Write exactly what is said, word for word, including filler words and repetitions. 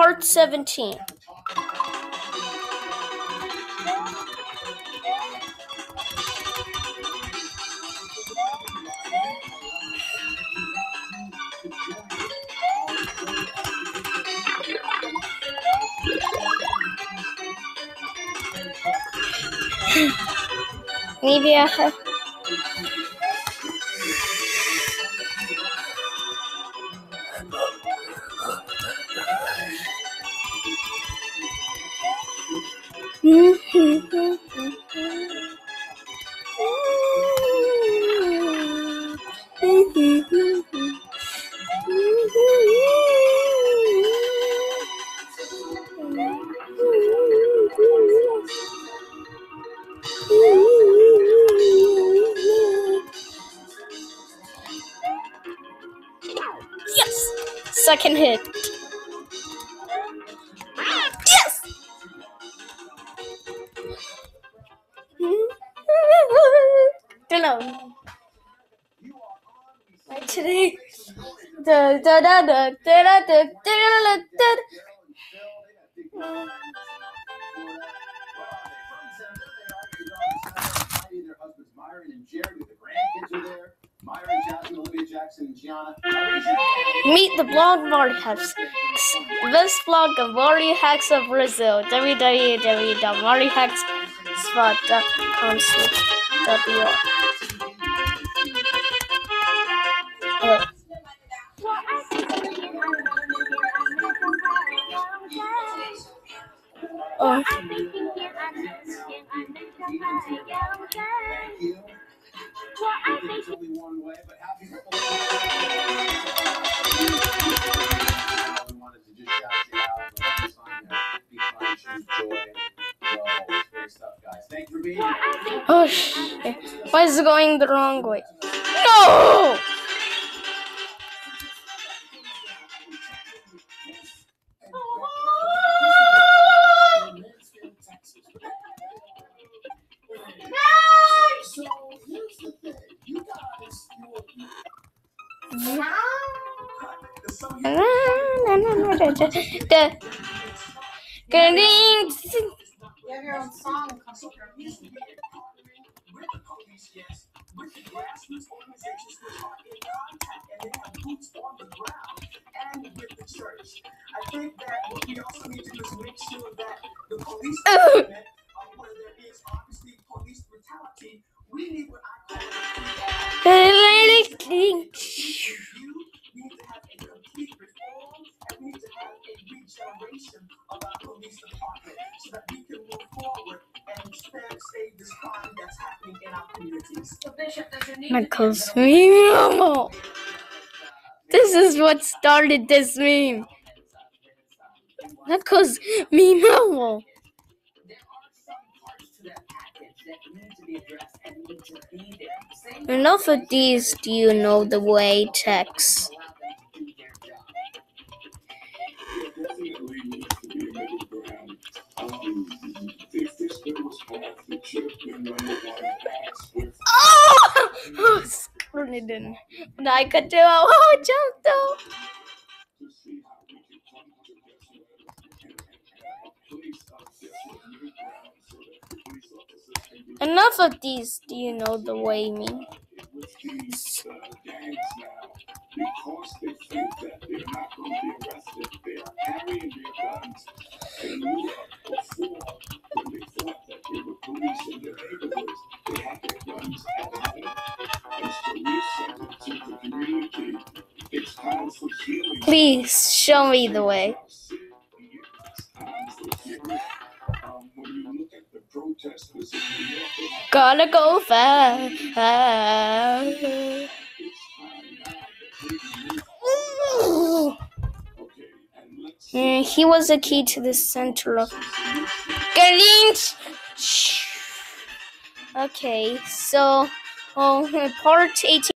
Part seventeen. Maybe I have. Yes! Second hit. Yes! Hello. Right today. Da, da, da, da, da, da, da, da, da. Their husbands Myron and Jared with the grandkids are there. Myron, Jasmine, Olivia, Jackson, and Gianna. Meet the blog Mario Hacks. The best blog of Mario Hacks of Brazil. w w w dot mario hacks spot dot com slash w r. Oh. Oh. There's only one way, but happy we wanted to just shout you out. Be fun, choose joy, love, great stuff, guys. Thank you for being here. Oh shit. Why is it going the wrong way? No! You have your own song coming from me. With the police, yes. With the grassroots organizations which are in contact and they have boots on the ground, and with the church. I think that what we also need to do is make sure that the police department, uh, where there is obviously police brutality, we need what I call a you need to have a complete reform, and we need to have a regeneration of our police department so that we can move forward and save this crime that's happening in our communities. So Bishop, does your need Knuckles meme. This is what started this meme. Knuckles meme. There are some parts to that package that need to be addressed and need to be there. Same Enough of these. Do you know the way text? Oh! Screwed it in. But I could do it. Oh, jump though. Enough of these. Do you know the way me? Because they think that they're not going to be arrested, they are carrying their guns. And before, when they thought that they were police in their neighborhoods, they had their guns at home. And so we said to the community, it's time for healing. Please show me the way. It's time for healing. Um, when you look at the protesters in New York, Gotta go fast. Mm, he was the key to the center of Galinch. Okay, so oh, part eighteen.